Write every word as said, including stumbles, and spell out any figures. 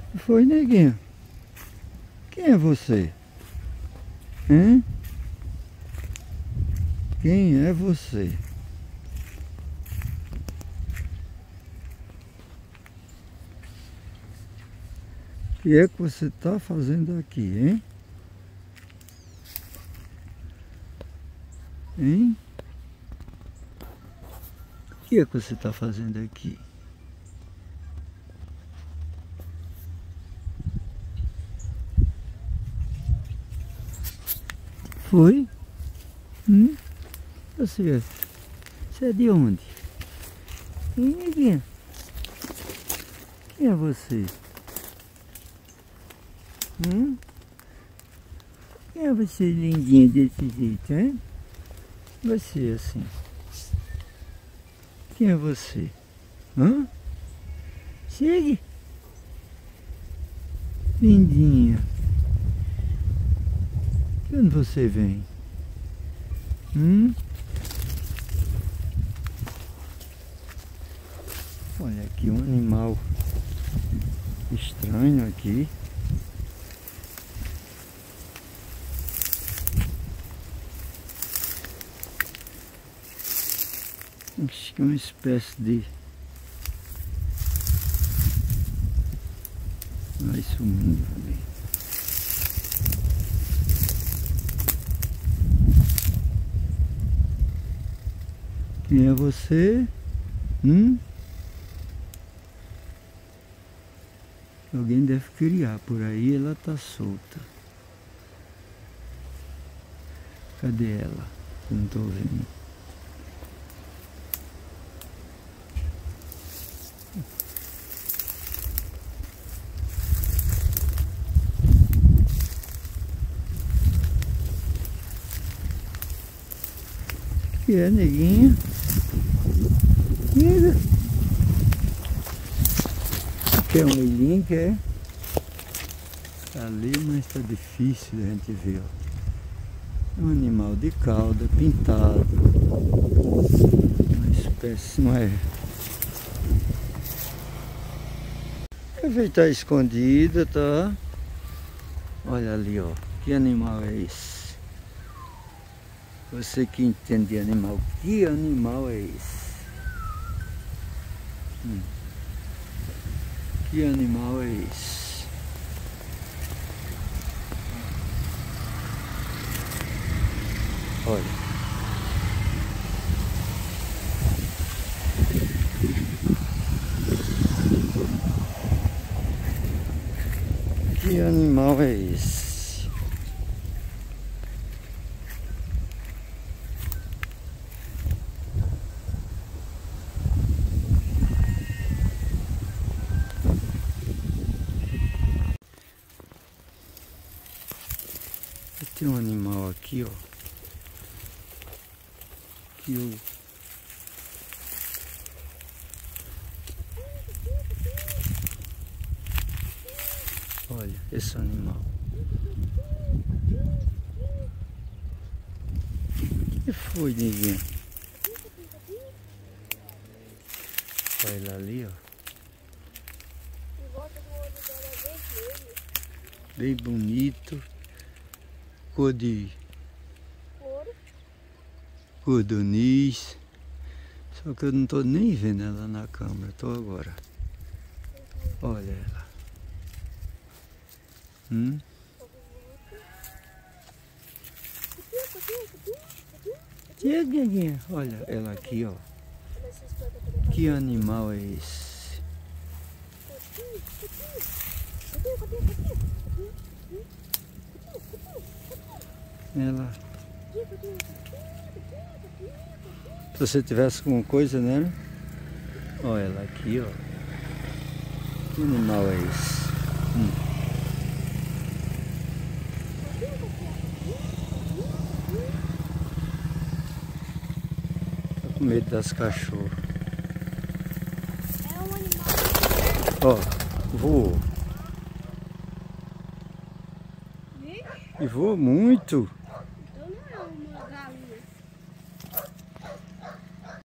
Foi, neguinho? Quem é você? Hein? Quem é você? O que é que você está fazendo aqui, hein? Hein? O que é que você está fazendo aqui? Foi? Hum? Você, você é de onde? Hein, neguinha? Quem é você? Hum? Quem é você lindinha desse jeito, hein? Você assim. Quem é você? Hã? Chegue. Lindinha. De onde você vem? Hum? Olha aqui um animal estranho aqui. Acho que é uma espécie de... Vai sumindo ali. Quem é você? Hum? Alguém deve criar por aí, ela tá solta. Cadê ela? Não tô vendo. Que é, neguinha? Nega. Quer um olhinho, quer? Tá ali, mas tá difícil da gente ver, ó. É um animal de cauda, pintado. Uma espécie, não é? Quer ver, tá escondida, tá? Olha ali, ó. Que animal é esse? Você que entende de animal, que animal é esse? Hum. Que animal é esse? Olha. Que animal é esse? Tem um animal aqui, ó, que eu... Olha, esse animal. O que foi, neguinho? Olha ele ali, ó. Bem bonito. Cor de cordoniz, só que eu não estou nem vendo ela na câmera, estou agora. Olha ela. Hum? Chega, neguinha. Olha ela aqui, ó. Que animal é esse? Ela... Se você tivesse alguma coisa, né? Olha ela aqui, ó. Que animal é esse? Hum. Tá com medo das cachorras. É um animal. Ó, voou. E voou muito.